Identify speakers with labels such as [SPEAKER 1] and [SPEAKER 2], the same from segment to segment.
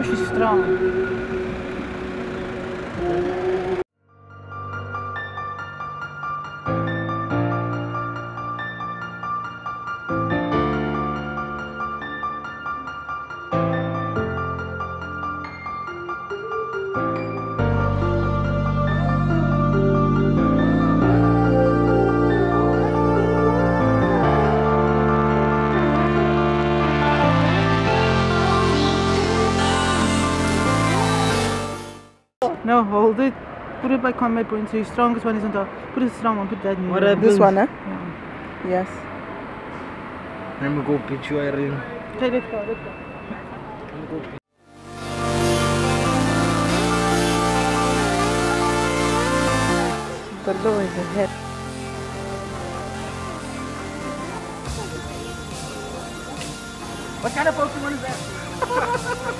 [SPEAKER 1] She's strong. No, hold it. Put it back on my point. So your strongest one is on top. Put a strong one. Put that in.
[SPEAKER 2] This one, eh?
[SPEAKER 1] Yeah.
[SPEAKER 2] Yes.
[SPEAKER 3] Let me go pitch you, Irene.
[SPEAKER 1] Okay, let's go. Let's go.
[SPEAKER 2] Below is the head.
[SPEAKER 1] What kind of Pokemon is that?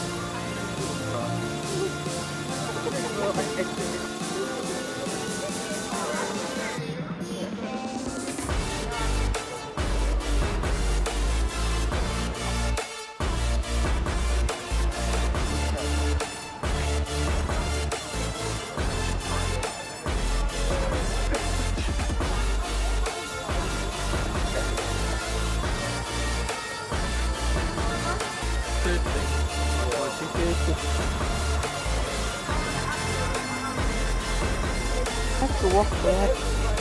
[SPEAKER 2] I have to walk back.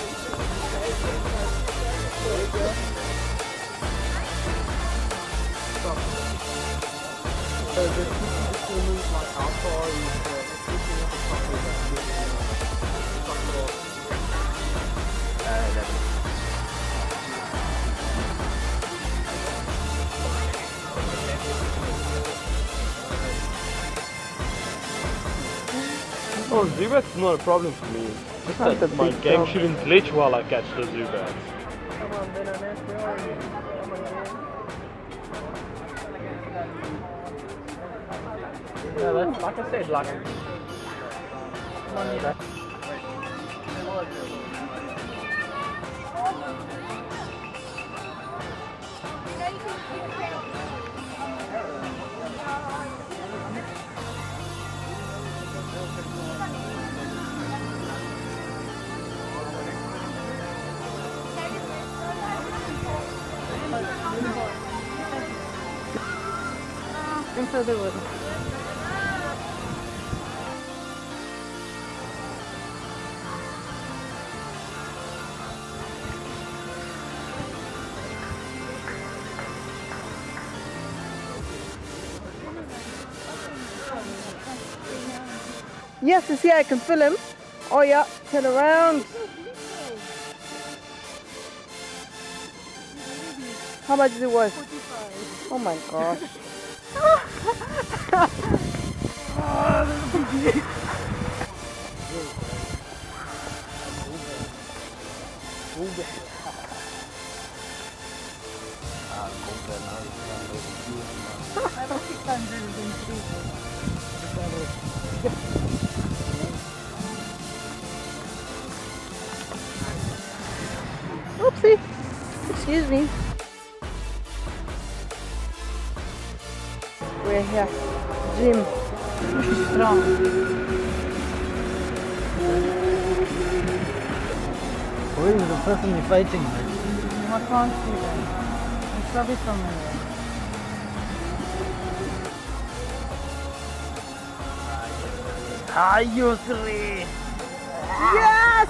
[SPEAKER 4] Oh, Zubats is not a problem for me. Just
[SPEAKER 2] Not
[SPEAKER 4] that
[SPEAKER 2] the
[SPEAKER 4] my
[SPEAKER 2] big
[SPEAKER 4] game
[SPEAKER 2] dog.
[SPEAKER 4] shouldn't glitch while I catch the Zubats.
[SPEAKER 1] Come on, Ben,
[SPEAKER 4] Yeah, that's like I said, like.
[SPEAKER 1] Into the wood.
[SPEAKER 2] Yes, you see, I can film him. Oh yeah, turn around. How much is it worth? 45. Oh my gosh. Oopsie. Excuse me. We're here. Gym.
[SPEAKER 1] She's strong.
[SPEAKER 3] Who is the person you're fighting with?
[SPEAKER 1] I can't see them. It's probably somewhere.
[SPEAKER 3] Hi, Yusri!
[SPEAKER 2] Yes!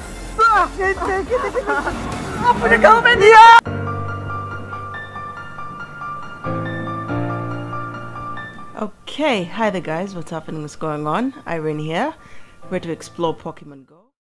[SPEAKER 1] Open the comment here!
[SPEAKER 2] Okay, hi there guys, what's happening, what's going on? Irene here, ready to explore Pokemon Go.